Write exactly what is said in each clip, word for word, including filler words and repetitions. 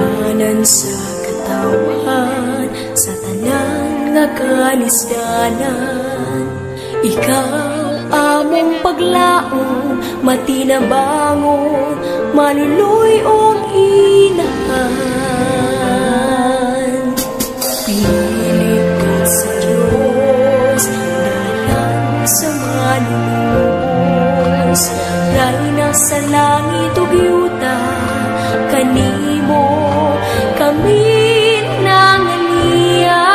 Tanan sa katawan, sa tanan nga kanisdanan, ikaw among paglaom, matinabangon, manuloy og inahan. Pili ka sa Diyos, dalan sa manunubos, rayna sa langit ug yuta, kanimo kami nanganiya.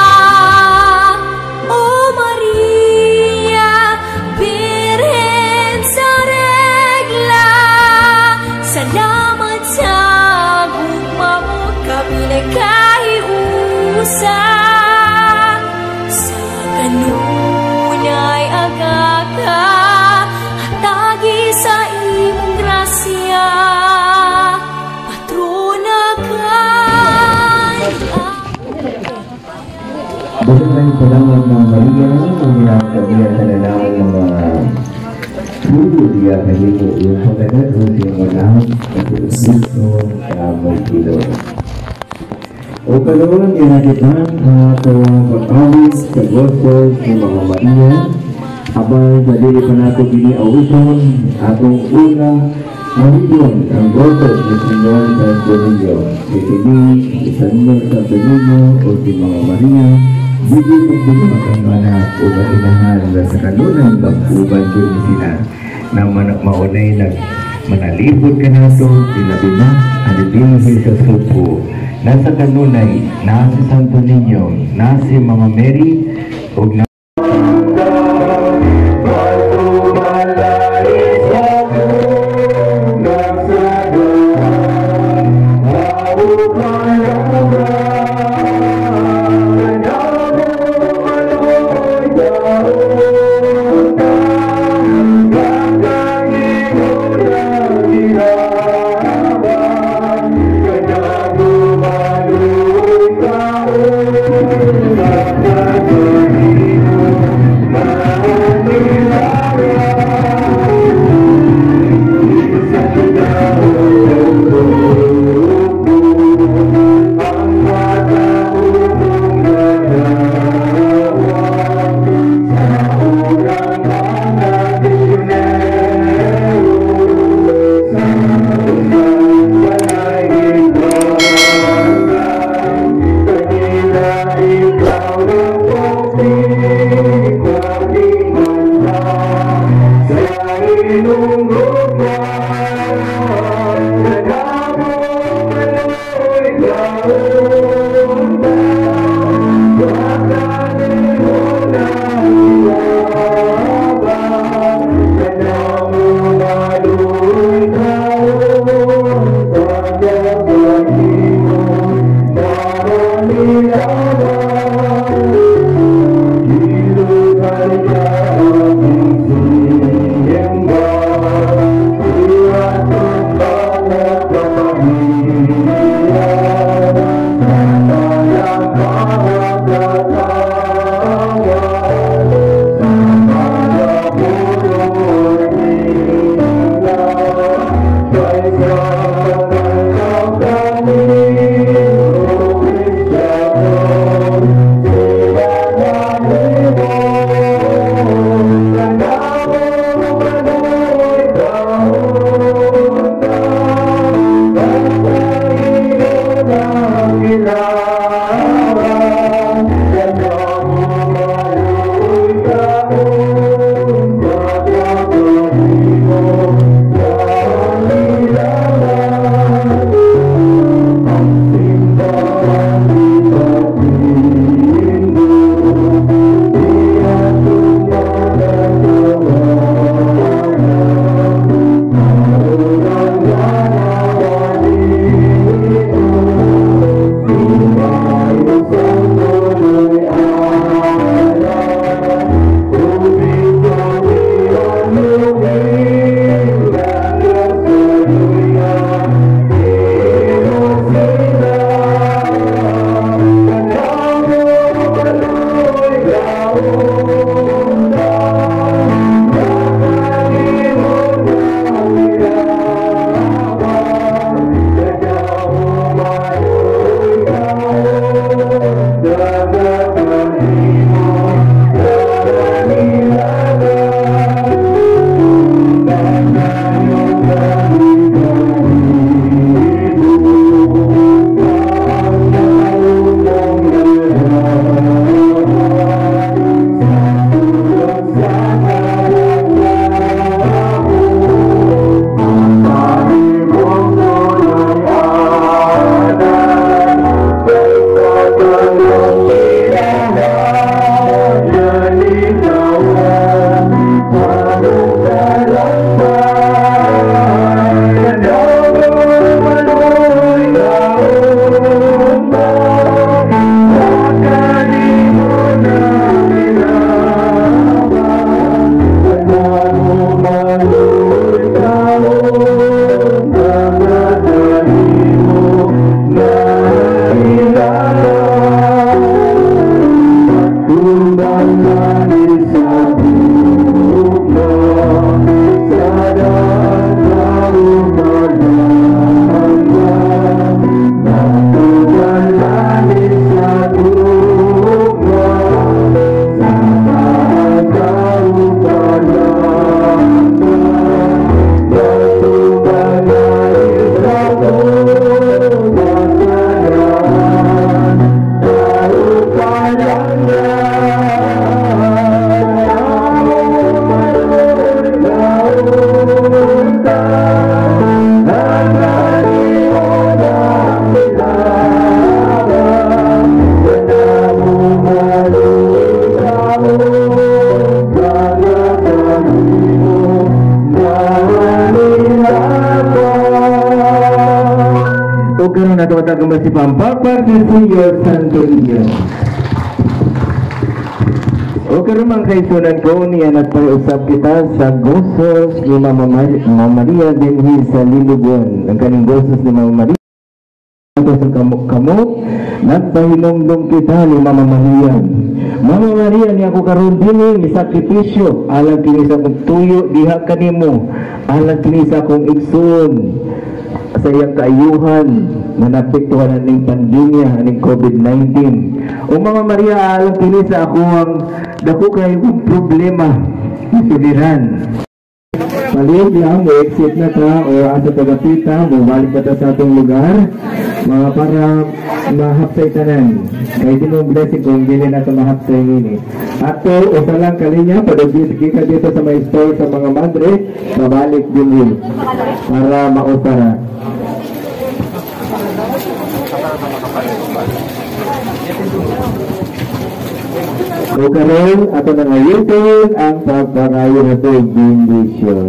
O Maria, Birhen sa regla, salamat sa gugmamot kami nagkahiusa. Sa kanunay agaga, hatagi sa imong grasya, patrona kay Bagaimana salamat ng Maria, umiyak kami sa lalaki mga puro dia kayo yung pagkagat o siyang manahon na Kristo na may kilo. O kalawang ginagapan ang atong pag-awis sa gospel ng mga Maria, habang nadili pa nato giniawiton atong una mawidon ang gospel ni Senyor Santo Niño, itini, Senyor Santo Niño o si mga Maria, bigay pagbumak ang anak o matinahan na sa kanunang pag-uban din sila na manak maunay nag manalipod ka nato, sinabi na, alibin sa supo. Nasa kanunay, nasa Santo Niño, nasa Mama Mary, o na Thank you. karon nato tagamay si Pampapar si Senyor Santo Niño. O karon mga kaisunan ko niya nagpay-usap kita sa gosos ni Mama Maria, Mama Maria dinhi sa Lilugon. Ang kaning gosos ni Mama Maria sa kamok-kamok nagpahinumdum kita ni Mama Maria. Mama Maria ni ako karon dinhi ni sakripisyo alang kini sa kong tuyo diha kanimo, alang kini sa kong igsoon sa iyang kaayuhan na napektuhan ng pandemya ng COVID nineteen. O Mama Maria, alam kini sa ako ang dako kayo kong problema isuliran. Palit lang, mo exit na ta o asa tagapita, bumalik na ta sa atong lugar mga para mahapsay tanan. Kaya di mo blessing kung hindi na ito mahapsay nini. Ato, usa lang kalinya, padagit ka dito sa may store sa mga madre, babalik din yun para mausara. O karon ato na ngayon ang pagpagayo na ito benediction.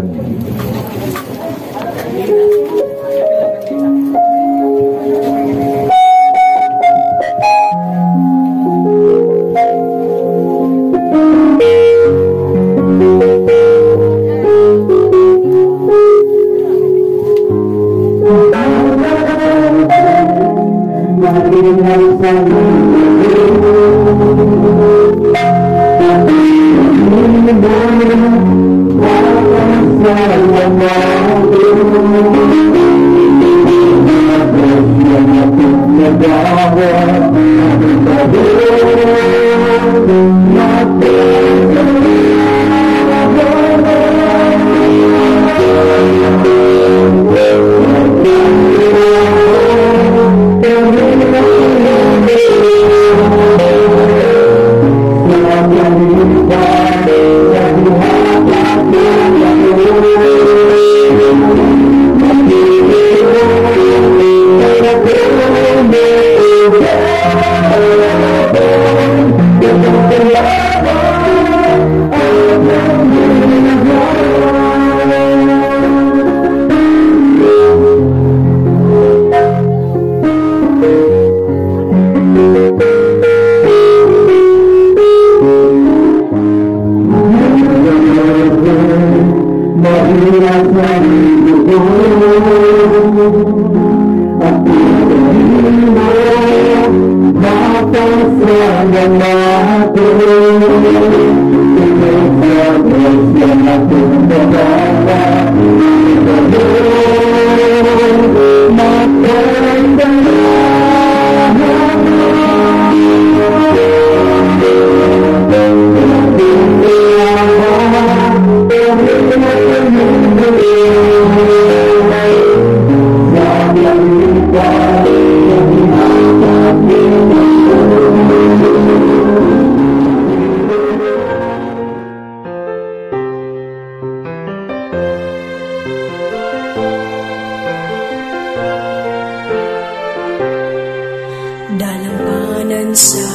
Dalampanan sa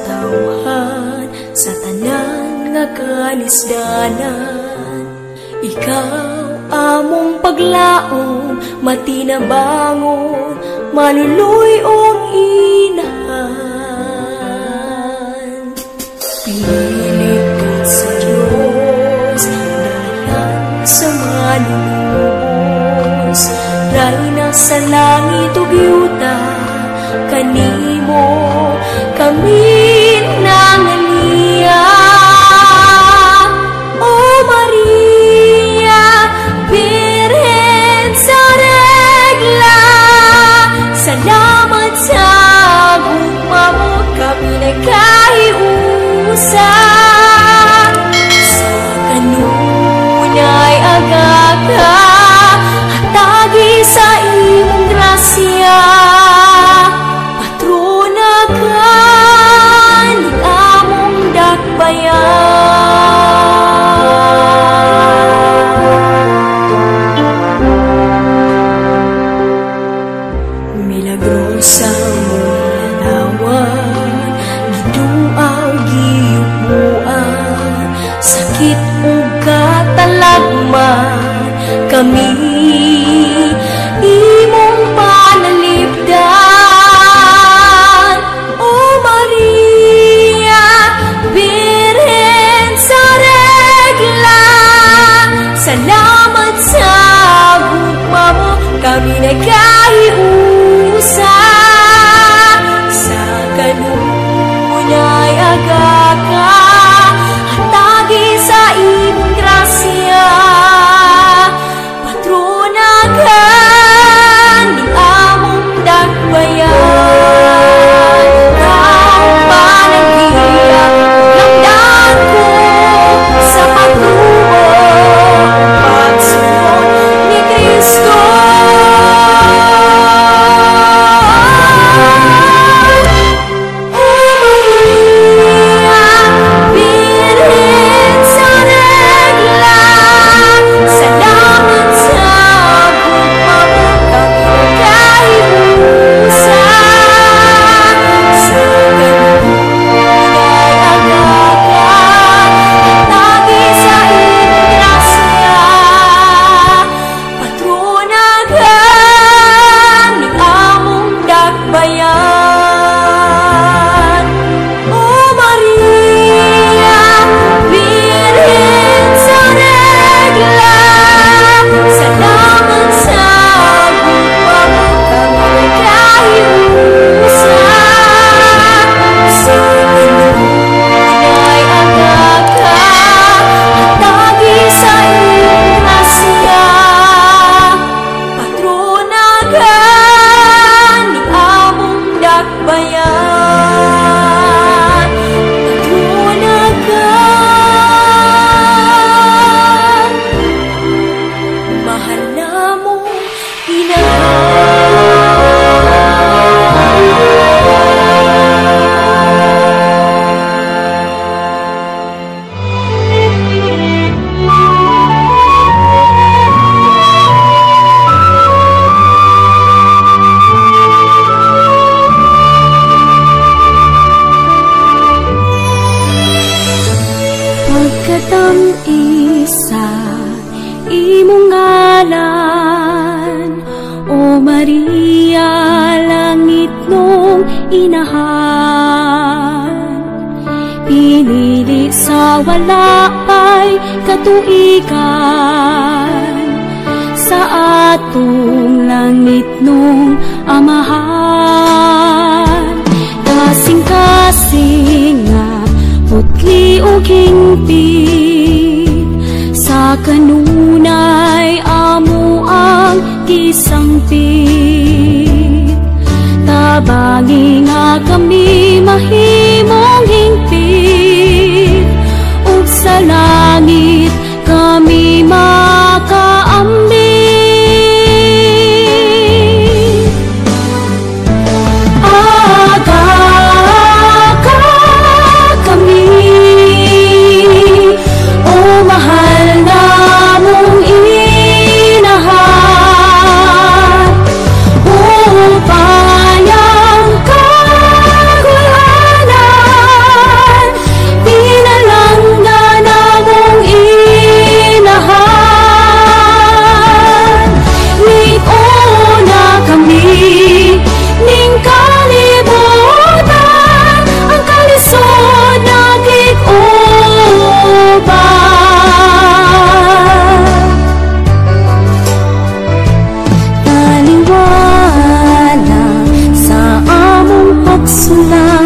katawhan, sa tanan nga kanisdanan. Ikaw among paglaom, matinabangon, manuluy-ong inahan. Pinilit ka sa Diyos, dalan sa manunubos, rayna sa langit ug yuta, kanimo kami nanganiya. O Maria, Birhen sa regla, salamat sa gumamot kami nagkahiusa. Sa kanunay agaka, hatagi sa imong grasya. Milagrosa mong lanawan, giduaw giyupuan, sakit ug katalagman, kami imong panalipdan. bayan patunagan mahal na mo isa imong ngalan o Maria langit nung inahan pinili sa wala ay katuigan sa atong langit nung amahan kasing-kasing nga putli o hingpit sa kanunay amo ang kisangpit tabangi nga kami mahimong hingpit ug sa langit kami makaambit aga ka kami o mahal namong inahan upayang kagulanan pinalangga namong inahan niuna kami ning kalibutan ang kalisod nakik-uban taliwala sa among pagsulat